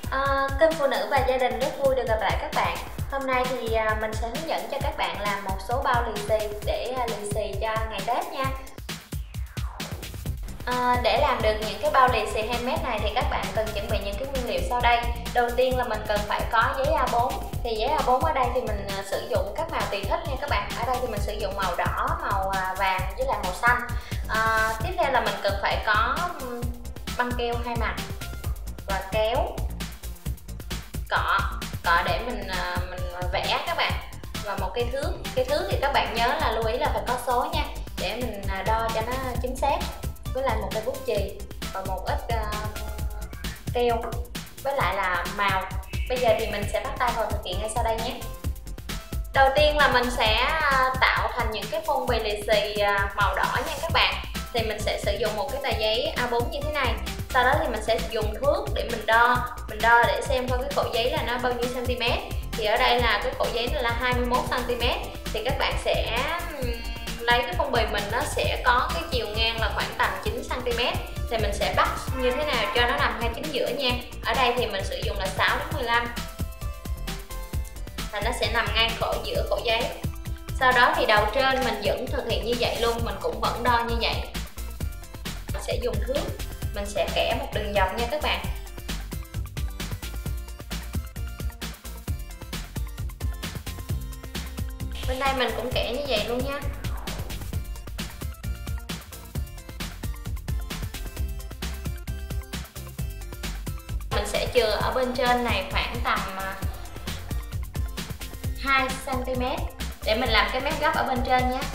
Kênh Phụ Nữ và Gia đình rất vui được gặp lại các bạn. Hôm nay thì mình sẽ hướng dẫn cho các bạn làm một số bao lì xì để lì xì cho ngày Tết nha. Để làm được những cái bao lì xì handmade này thì các bạn cần chuẩn bị những cái nguyên liệu sau đây. Đầu tiên là mình cần phải có giấy A4. Thì giấy A4 ở đây thì mình sử dụng các màu tùy thích nha các bạn. Ở đây thì mình sử dụng màu đỏ, màu vàng với lại màu xanh. Tiếp theo là mình cần phải có băng keo hai mặt và kéo, cọ để mình vẽ các bạn, và một cây thước. Cây thước thì các bạn nhớ là lưu ý là phải có số nha, để mình đo cho nó chính xác, với lại một cây bút chì và một ít keo, với lại là màu. Bây giờ thì mình sẽ bắt tay vào thực hiện ngay sau đây nhé. Đầu tiên là mình sẽ tạo thành những cái phong bì lì xì màu đỏ nha các bạn. Thì mình sẽ sử dụng một cái tờ giấy A4 như thế này. Sau đó thì mình sẽ dùng thước để mình đo để xem coi cái khổ giấy là nó bao nhiêu cm. Thì ở đây là cái khổ giấy này là 21 cm. Thì các bạn sẽ lấy cái phong bì mình, nó sẽ có cái chiều ngang là khoảng tầm 9 cm. Thì mình sẽ bắt như thế nào cho nó nằm ngay chính giữa nha. Ở đây thì mình sử dụng là 6 đến 15. Và nó sẽ nằm ngay giữa khổ giấy. Sau đó thì đầu trên mình vẫn thực hiện như vậy luôn, mình cũng vẫn đo như vậy. Mình sẽ dùng thước, mình sẽ kẻ một đường dọc nha các bạn. Bên đây mình cũng kẻ như vậy luôn nha. Mình sẽ chừa ở bên trên này khoảng tầm 2 cm để mình làm cái mép gấp ở bên trên nhé.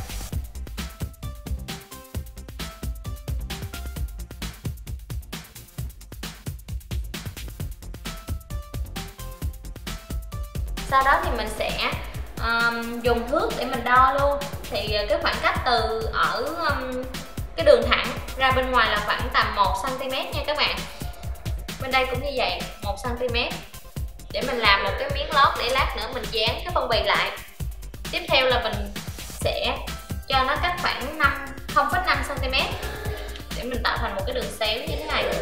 Sau đó thì mình sẽ dùng thước để mình đo luôn. Thì cái khoảng cách từ ở cái đường thẳng ra bên ngoài là khoảng tầm 1 cm nha các bạn. Bên đây cũng như vậy, 1 cm, để mình làm một cái miếng lót để lát nữa mình dán cái phong bì lại. Tiếp theo là mình sẽ cho nó cách khoảng 0,5 cm để mình tạo thành một cái đường xéo như thế này.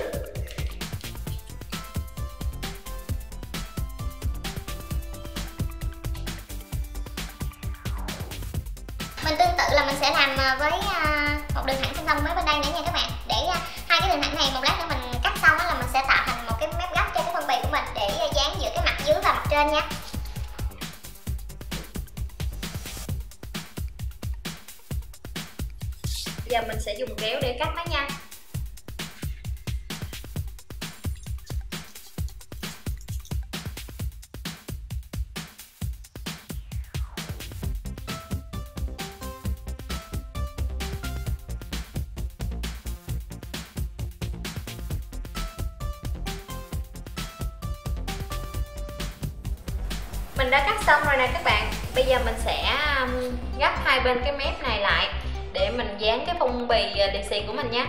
Mình tương tự là mình sẽ làm với một đường thẳng song song với bên đây nữa nha các bạn. Để hai cái đường thẳng này một lát nữa mình cắt xong là mình sẽ tạo thành một cái mép gấp cho cái phong bì của mình để dán giữa cái mặt dưới và mặt trên nha. Bây giờ mình sẽ dùng kéo để cắt nó nha. Mình đã cắt xong rồi nè các bạn. Bây giờ mình sẽ gấp hai bên cái mép này lại để mình dán cái phong bì lì xì của mình nha.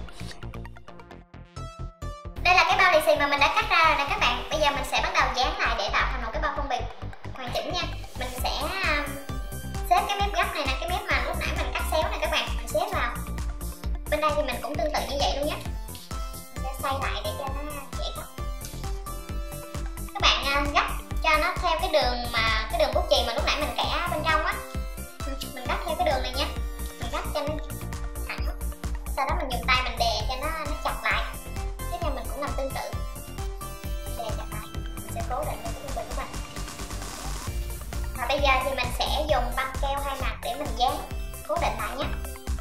Đây là cái bao lì xì mà mình đã cắt ra rồi nè các bạn. Bây giờ mình sẽ bắt đầu dán lại để tạo thành một cái bao phong bì hoàn chỉnh nha. Mình sẽ xếp cái mép gấp này nè, cái mép mà lúc nãy mình cắt xéo nè các bạn, mình xếp vào. Bên đây thì mình cũng tương tự như vậy luôn nhé. Mình sẽ xoay lại để cho nó dễ cắt. Các bạn gấp cho nó theo cái đường bút chì mà lúc nãy mình kẻ bên trong á. Mình gấp theo cái đường này nha. Mình gấp cho nó thẳng. Sau đó mình dùng tay mình đè cho nó chặt lại. Tiếp theo mình cũng làm tương tự. Đè chặt lại. Mình sẽ cố định được cái phong bì của mình. Và bây giờ thì mình sẽ dùng băng keo hai mặt để mình dán cố định lại nhé.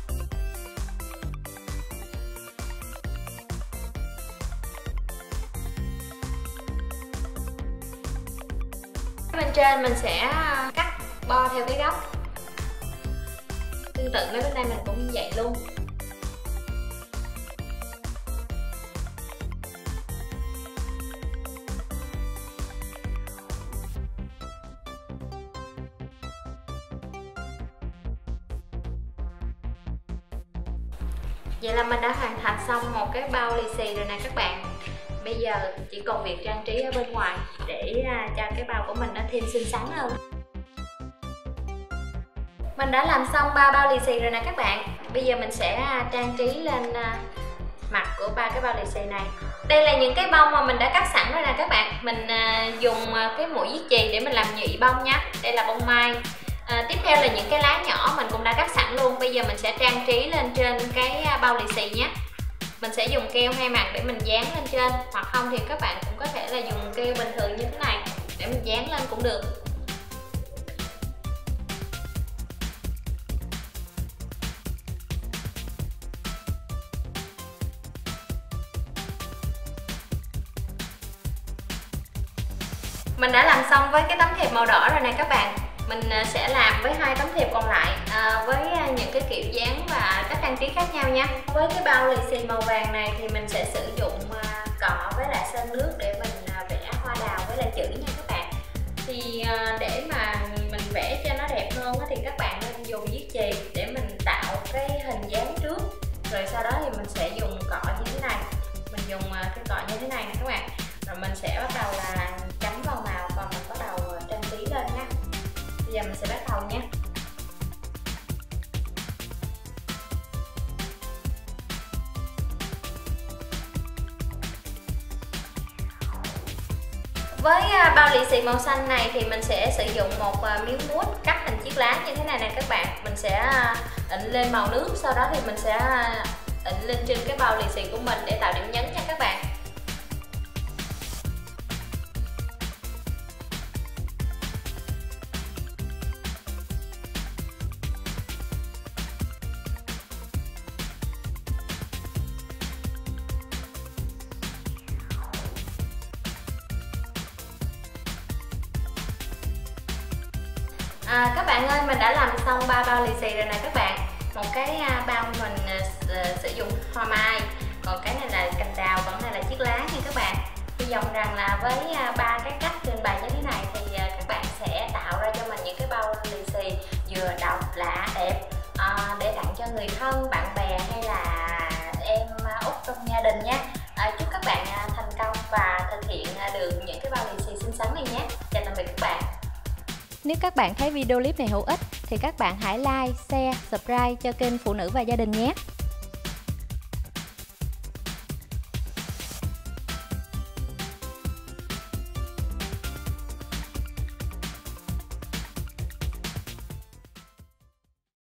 Bên trên mình sẽ cắt bo theo cái góc. Tương tự với bên đây mình cũng như vậy luôn. Vậy là mình đã hoàn thành xong một cái bao lì xì rồi nè các bạn. Bây giờ chỉ còn việc trang trí ở bên ngoài để cho cái bao của mình nó thêm xinh xắn hơn. Mình đã làm xong 3 bao lì xì rồi nè các bạn. Bây giờ mình sẽ trang trí lên mặt của 3 cái bao lì xì này. Đây là những cái bông mà mình đã cắt sẵn rồi nè các bạn. Mình dùng cái mũi viết chì để mình làm nhụy bông nha. Đây là bông mai. Tiếp theo là những cái lá nhỏ mình cũng đã cắt sẵn luôn. Bây giờ mình sẽ trang trí lên trên cái bao lì xì nhé. Mình sẽ dùng keo 2 mặt để mình dán lên trên, hoặc không thì các bạn cũng có thể là dùng keo bình thường như thế này để mình dán lên cũng được. Mình đã làm xong với cái tấm thiệp màu đỏ rồi nè các bạn. Mình sẽ làm với 2 tấm thiệp còn lại với những cái kiểu dáng và cách trang trí khác nhau nha. Với cái bao lì xì màu vàng này thì mình sẽ sử dụng cọ với lại sơn nước để mình vẽ hoa đào với lại chữ nha các bạn. Thì để mà mình vẽ cho nó đẹp hơn thì các bạn nên dùng viết chì để mình tạo cái hình dáng trước, rồi sau đó thì mình sẽ dùng cọ như thế này. Mình dùng cái cọ như thế này nè các bạn. Rồi mình sẽ bắt đầu là chấm vào màu và mình bắt đầu trang trí lên nha. Bây giờ mình sẽ bắt đầu nha. Với bao lì xì màu xanh này thì mình sẽ sử dụng một miếng mút cắt thành chiếc lá như thế này nè các bạn. Mình sẽ ịn lên màu nước, sau đó thì mình sẽ ịn lên trên cái bao lì xì của mình để tạo điểm nhấn nha các bạn. Các bạn ơi, mình đã làm xong 3 bao lì xì rồi nè các bạn. Một cái bao mình sử dụng hoa mai, còn cái này là cành đào, còn này là chiếc lá nha các bạn. Hy vọng rằng là với 3 cái cách trình bày như thế này thì các bạn sẽ tạo ra cho mình những cái bao lì xì vừa độc lạ đẹp để tặng cho người thân, bạn bè hay là em út trong gia đình nha. Chúc các bạn thành công và thực hiện được những cái bao lì xì xinh xắn này nhé. Chào tạm biệt các bạn. Nếu các bạn thấy video clip này hữu ích thì các bạn hãy like, share, subscribe cho kênh Phụ Nữ và Gia Đình nhé.